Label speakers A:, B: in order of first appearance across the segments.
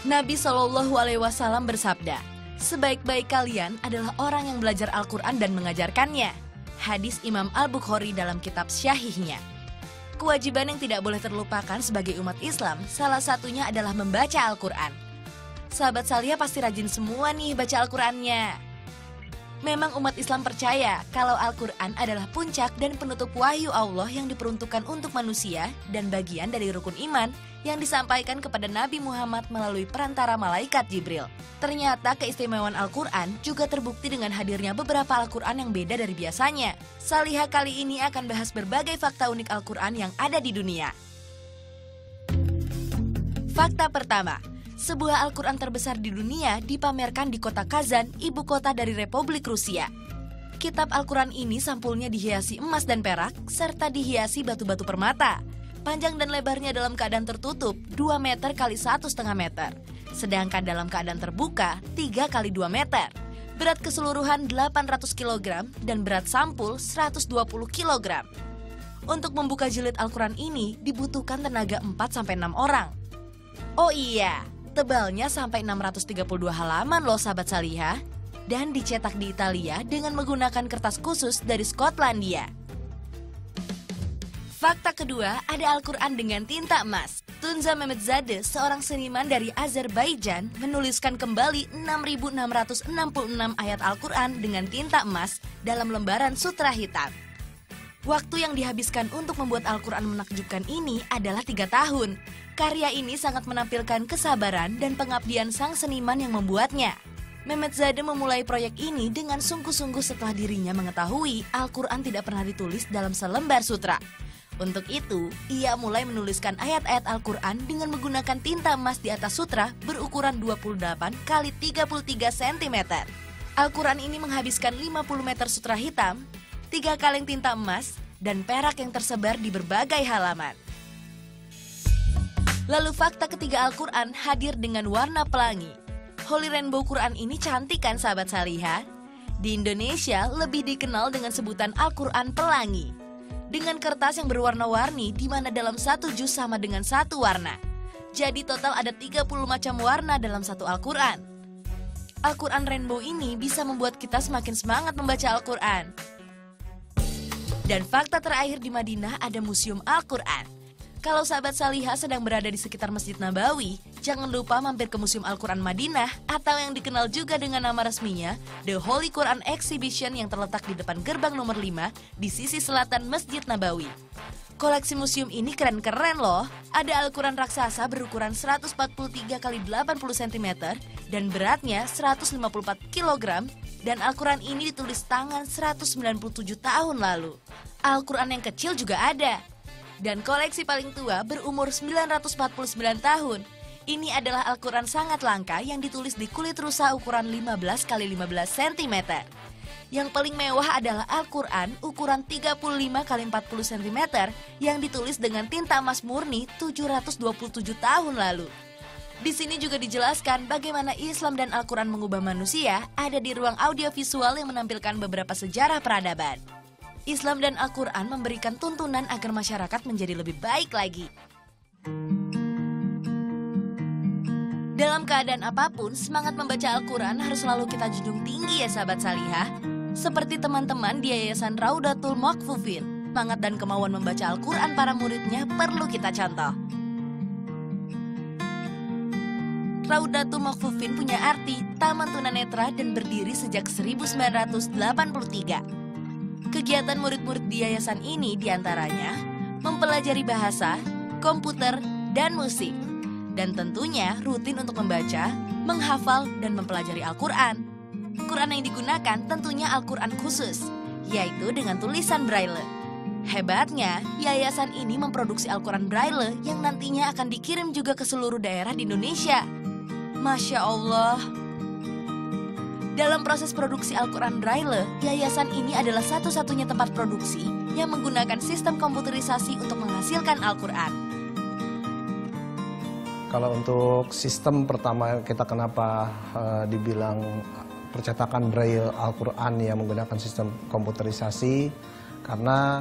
A: Nabi Shallallahu Alaihi Wasallam bersabda, sebaik-baik kalian adalah orang yang belajar Al-Quran dan mengajarkannya. Hadis Imam Al-Bukhari dalam kitab Syahihnya. Kewajiban yang tidak boleh terlupakan sebagai umat Islam, salah satunya adalah membaca Al-Quran. Sahabat Salihah pasti rajin semua nih baca Al-Qurannya. Memang umat Islam percaya kalau Al-Quran adalah puncak dan penutup wahyu Allah yang diperuntukkan untuk manusia dan bagian dari rukun iman yang disampaikan kepada Nabi Muhammad melalui perantara malaikat Jibril. Ternyata keistimewaan Al-Quran juga terbukti dengan hadirnya beberapa Al-Quran yang beda dari biasanya. Salihah kali ini akan bahas berbagai fakta unik Al-Quran yang ada di dunia. Fakta pertama. Sebuah Al-Quran terbesar di dunia dipamerkan di kota Kazan, ibu kota dari Republik Rusia. Kitab Al-Quran ini sampulnya dihiasi emas dan perak, serta dihiasi batu-batu permata. Panjang dan lebarnya dalam keadaan tertutup 2 meter x 1,5 meter. Sedangkan dalam keadaan terbuka 3 x 2 meter. Berat keseluruhan 800 kg dan berat sampul 120 kg. Untuk membuka jilid Al-Quran ini dibutuhkan tenaga 4-6 orang. Oh iya, tebalnya sampai 632 halaman loh sahabat Salihah. Dan dicetak di Italia dengan menggunakan kertas khusus dari Skotlandia. Fakta kedua, ada Al-Quran dengan tinta emas. Tunza Mehmedzadeh, seorang seniman dari Azerbaijan, menuliskan kembali 6.666 ayat Al-Quran dengan tinta emas dalam lembaran sutra hitam. Waktu yang dihabiskan untuk membuat Al-Quran menakjubkan ini adalah 3 tahun. Karya ini sangat menampilkan kesabaran dan pengabdian sang seniman yang membuatnya. Mehmedzadeh memulai proyek ini dengan sungguh-sungguh setelah dirinya mengetahui Al-Quran tidak pernah ditulis dalam selembar sutra. Untuk itu, ia mulai menuliskan ayat-ayat Al-Quran dengan menggunakan tinta emas di atas sutra berukuran 28 x 33 cm. Al-Quran ini menghabiskan 50 meter sutra hitam, 3 kaleng tinta emas, dan perak yang tersebar di berbagai halaman. Lalu fakta ketiga, Al-Quran hadir dengan warna pelangi. Holy Rainbow Quran ini cantik kan sahabat Salihah? Di Indonesia lebih dikenal dengan sebutan Al-Quran Pelangi. Dengan kertas yang berwarna-warni di mana dalam satu juz sama dengan satu warna. Jadi total ada 30 macam warna dalam satu Al-Quran. Al-Quran Rainbow ini bisa membuat kita semakin semangat membaca Al-Quran. Dan fakta terakhir, di Madinah ada Museum Al-Quran. Kalau sahabat Salihah sedang berada di sekitar Masjid Nabawi, jangan lupa mampir ke Museum Al-Quran Madinah atau yang dikenal juga dengan nama resminya The Holy Quran Exhibition yang terletak di depan gerbang nomor 5 di sisi selatan Masjid Nabawi. Koleksi museum ini keren-keren loh. Ada Al-Quran raksasa berukuran 143 x 80 cm dan beratnya 154 kg dan Al-Quran ini ditulis tangan 197 tahun lalu. Al-Quran yang kecil juga ada. Dan koleksi paling tua berumur 949 tahun. Ini adalah Al-Quran sangat langka yang ditulis di kulit rusa ukuran 15 x 15 cm. Yang paling mewah adalah Al-Quran ukuran 35 x 40 cm yang ditulis dengan tinta emas murni 727 tahun lalu. Di sini juga dijelaskan bagaimana Islam dan Al-Quran mengubah manusia ada di ruang audiovisual yang menampilkan beberapa sejarah peradaban. Islam dan Al-Quran memberikan tuntunan agar masyarakat menjadi lebih baik lagi. Dalam keadaan apapun, semangat membaca Al-Quran harus selalu kita junjung tinggi ya sahabat Salihah. Seperti teman-teman di Yayasan Raudatul Maqfufin, semangat dan kemauan membaca Al-Quran para muridnya perlu kita contoh. Raudatul Maqfufin punya arti Taman Tunanetra dan berdiri sejak 1983. Kegiatan murid-murid di yayasan ini diantaranya mempelajari bahasa, komputer, dan musik. Dan tentunya rutin untuk membaca, menghafal, dan mempelajari Al-Quran. Quran yang digunakan tentunya Al-Quran khusus, yaitu dengan tulisan Braille. Hebatnya, yayasan ini memproduksi Al-Quran Braille yang nantinya akan dikirim juga ke seluruh daerah di Indonesia. Masya Allah. Dalam proses produksi Al-Quran Braille, yayasan ini adalah satu-satunya tempat produksi yang menggunakan sistem komputerisasi untuk menghasilkan Al-Quran.
B: Kalau untuk sistem pertama kita kenapa dibilang percetakan Braille Al-Quran yang menggunakan sistem komputerisasi, karena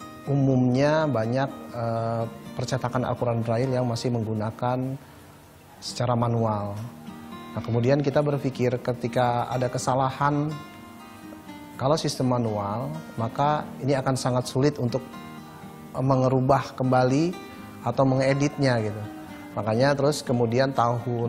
B: umumnya banyak percetakan Al-Quran Braille yang masih menggunakan secara manual. Nah, kemudian kita berpikir ketika ada kesalahan, kalau sistem manual, maka ini akan sangat sulit untuk mengerubah kembali atau mengeditnya gitu. Makanya terus kemudian tahun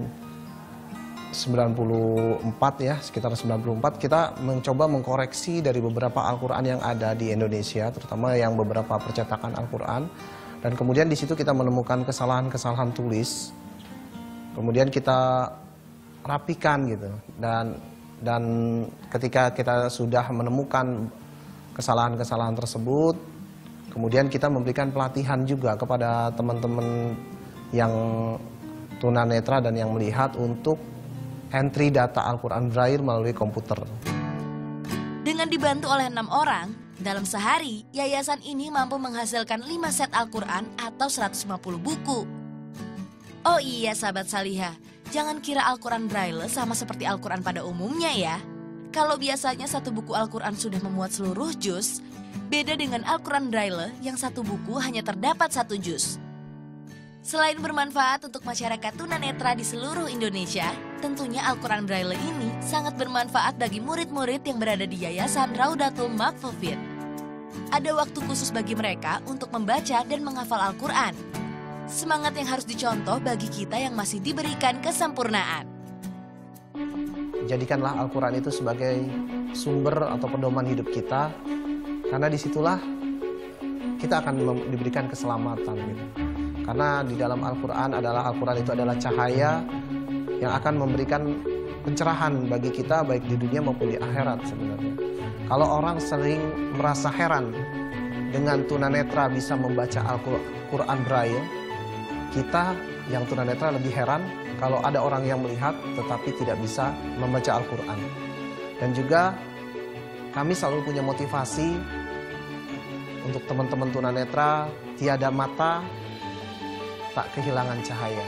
B: 94 ya, sekitar 94 kita mencoba mengkoreksi dari beberapa Al-Quran yang ada di Indonesia, terutama yang beberapa percetakan Al-Quran. Dan kemudian di situ kita menemukan kesalahan-kesalahan tulis. Kemudian kita rapikan gitu. Dan ketika kita sudah menemukan kesalahan-kesalahan tersebut, kemudian kita memberikan pelatihan juga kepada teman-teman yang tunanetra dan yang melihat untuk entry data Al-Quran Braille melalui komputer.
A: Dengan dibantu oleh 6 orang, dalam sehari yayasan ini mampu menghasilkan 5 set Al-Quran atau 150 buku. Oh iya sahabat Salihah, jangan kira Al-Quran Braille sama seperti Al-Quran pada umumnya ya. Kalau biasanya satu buku Al-Quran sudah memuat seluruh juz, beda dengan Al-Quran Braille yang satu buku hanya terdapat 1 juz. Selain bermanfaat untuk masyarakat tunanetra di seluruh Indonesia, tentunya Al-Quran Braille ini sangat bermanfaat bagi murid-murid yang berada di Yayasan Raudatul Makfufin. Ada waktu khusus bagi mereka untuk membaca dan menghafal Al-Quran. Semangat yang harus dicontoh bagi kita yang masih diberikan kesempurnaan.
B: Jadikanlah Al-Quran itu sebagai sumber atau pedoman hidup kita, karena disitulah kita akan diberikan keselamatan gitu. Karena di dalam Al-Quran itu adalah cahaya yang akan memberikan pencerahan bagi kita baik di dunia maupun di akhirat sebenarnya. Kalau orang sering merasa heran dengan tunanetra bisa membaca Al-Quran Braille, kita yang tunanetra lebih heran kalau ada orang yang melihat tetapi tidak bisa membaca Al-Quran. Dan juga kami selalu punya motivasi untuk teman-teman tunanetra, tiada mata tak kehilangan cahaya.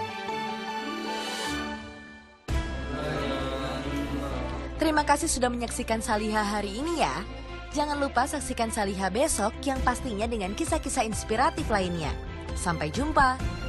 A: Terima kasih sudah menyaksikan Salihah hari ini ya. Jangan lupa saksikan Salihah besok yang pastinya dengan kisah-kisah inspiratif lainnya. Sampai jumpa.